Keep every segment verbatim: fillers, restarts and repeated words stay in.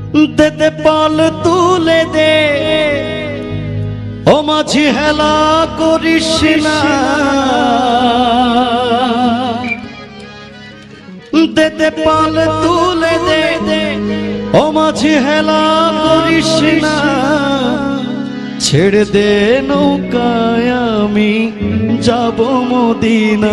দে দে পাল তুলে দে ও মাঝি হেলা করিস না, দে দে পাল তুলে দে ও মাঝি হেলা করিস না, ছেড়ে দে নৌকায় আমি যাব মদিনা।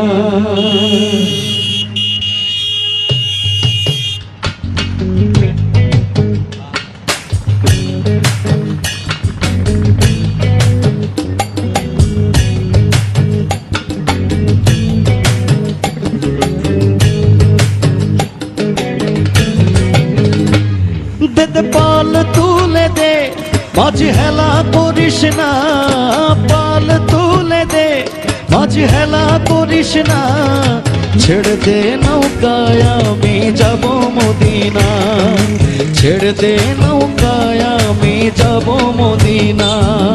দে দে পাল তুলে দে মাঝি হেলা করিস না, পাল তুলে দে মাঝি হেলা করিস না, ছেড়ে দে নৌকায় আমি যাব মদিনা, ছেড়ে দে নৌকায় আমি যাব মদিনা।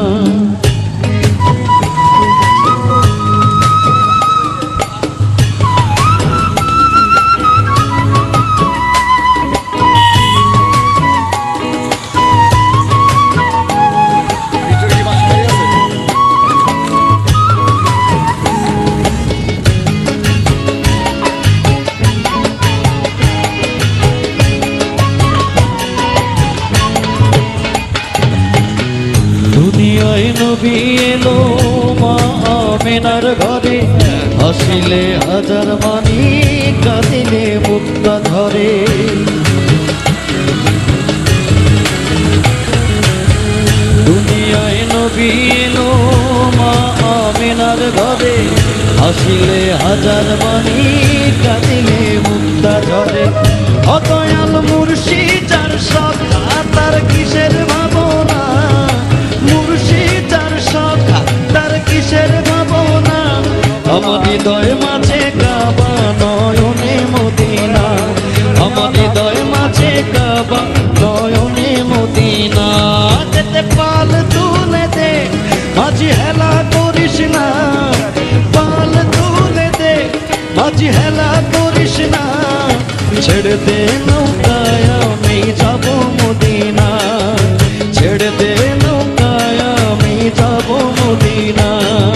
দুনিয়ায় নবী এলো মা আমেনার ঘরে, হাসিলে হাজার মানি কাঁদিলে মুক্তা ধরে। দুনিয়ায় নবী এলো মা আমেনার ঘরে, হাসিলে হাজার মানি কাঁদিলে মুক্তা ধরে। অদয়াল মুর্শিদ যার সখা তার কিসের ভাবনা, মুর্শিদ যার সখা তার কিসের ভাবনা, আমার হৃদয় মাঝে কাবা নয়নে মদিনা, আমার হৃদয় মাঝে কাবা নয়নে মদিনা। যেতে পাল তুলে দে মাঝি হেলা করিস না, পাল তুলে দে মাঝি হেলা করিস না, ছেড়ে দে নৌকায় আমি যাব মদিনা, ছেড়ে দে নৌকায় আমি যাব মদিনা।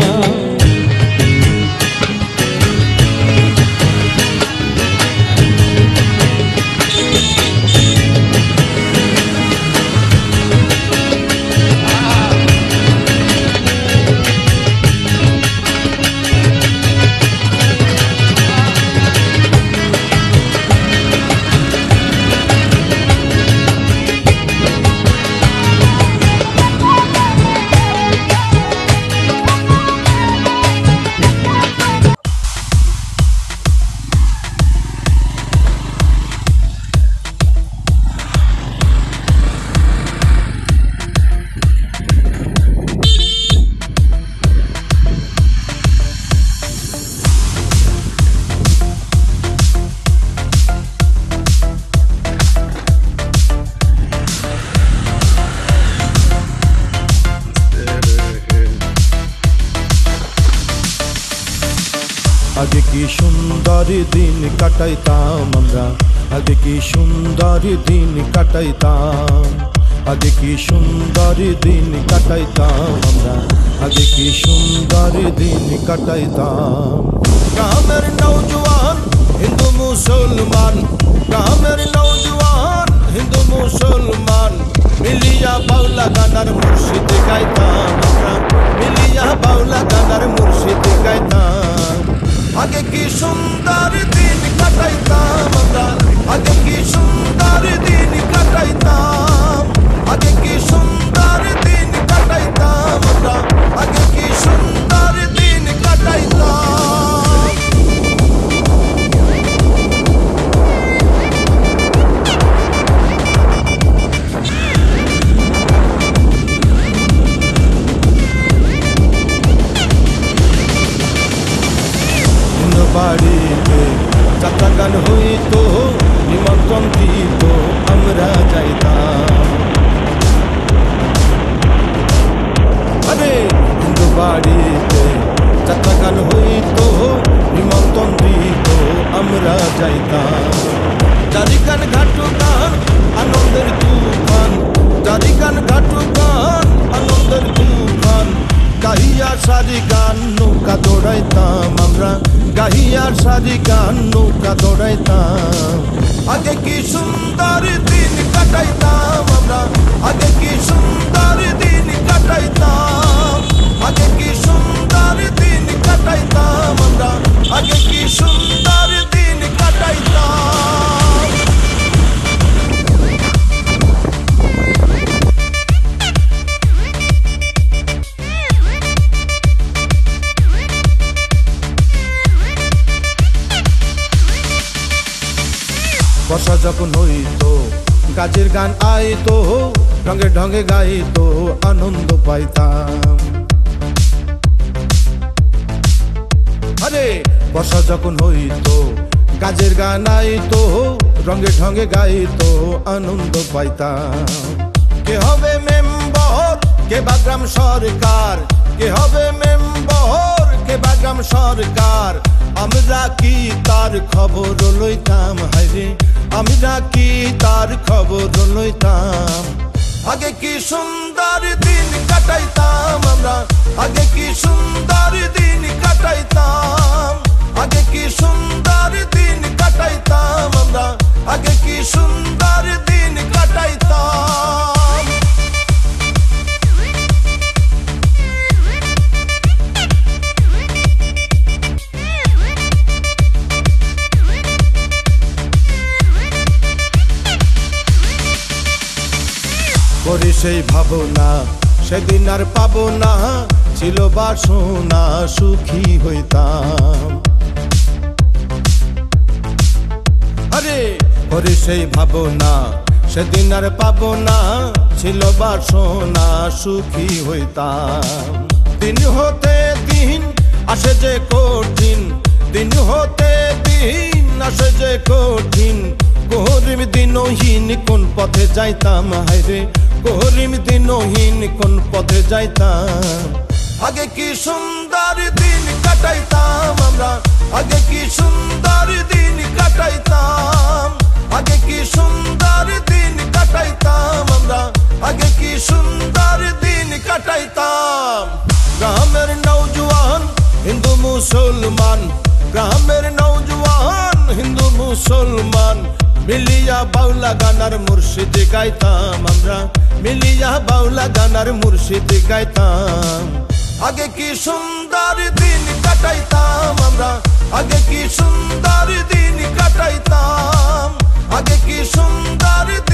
আগে কি সুন্দর দিন কাটাইতাম আমরা, আগে কি সুন্দর দিন কাটাইতাম, আগে কি সুন্দর দিন কাটাইতাম আমরা, আগে কি সুন্দর দিন কাটাইতাম। গ্রামের নওজোয়ান হিন্দু মুসলমান, গ্রামের নওজোয়ান হিন্দু মুসলমান, মিলিয়া বাউলা গানার মুর্শিদ গাইতাম আমরা, মিলিয়া বাউলা গানার মুর্শিদ গাইতাম। আগে কি সুন্দর দিন কাটাইতাম আমরা, আগে কি সুন্দর দিন কাটাইতাম, আগে কি সুন্দর দিন কাটাইতাম আমরা, আগে কি সুন্দর দিন কাটাইতাম। বাড়িতে যাত্রা গান হইতো, নিমন্ত্রণ দিত আমরা যাইতাম। সুন্দর দিন কাটাইতাম আমরা, আগে কি সুন্দর দিন কাটাইতাম, আগে কি সুন্দর দিন কাটাইতাম আমরা, আগে কি সুন্দর দিন কাটাইতাম। বর্ষা যখন হইতো গাছের গান আইতো, ঢঙ্গে ঢঙ্গে গাইতো আনন্দ পাইতাম। আরে বর্ষা যখন হইতো গাছের গান আইতো, রঙে ঢঙ্গে গাইতো আনন্দ পাইতাম। কে হবে মেম্বার, কে বা গ্রাম সরকার, কে হবে মেম্বার, কে বা গ্রাম সরকার, আমরা কি তার খবর লইতাম, হায়রে আমরা কি তার খবর লইতাম। আগে কি সুন্দর দিন কাটাইতাম আমরা, আগে কি সুন্দর দিন কাটাইতাম, আগে কি সুন্দর দিন কাটাইতাম আমরা, আগে কি সুন্দর দিন কাটাইতাম। করি সেই ভাবনা সেদিন আর পাবো না, ছিল বাসনা সুখী হইতাম। আরে করি সেই ভাবনা সেদিন আর পাবো না, ছিল বাসনা সুখী হইতাম। দিন হতে দিন আসে যে কঠিন, দিন হতে দিন আসে যে কঠিন, গরিব দিনহীন কোন পথে যাইতাম, হায়রে গরিব দিনহীন কোন পথে যাইতাম। আগে কি সুন্দর দিন কাটাইতাম আমরা, আগে কি সুন্দর দিন কাটাইতাম, আগে কি সুন্দর দিন কাটাইতাম আমরা, আগে কি সুন্দর দিন কাটাইতাম। গ্রামের নওজোয়ান হিন্দু মুসলমান, গ্রামের নওজোয়ান হিন্দু মুসলমান, মিলিয়া বাউলা গানার মুর্শিদ গাইতাম আমরা, মিলিয়া বাউলা গানার মুর্শিদ গাইতাম। আগে কি সুন্দর দিন কাটাইতাম আমরা, আগে কি সুন্দর দিন কাটাইতাম, আগে কি সুন্দর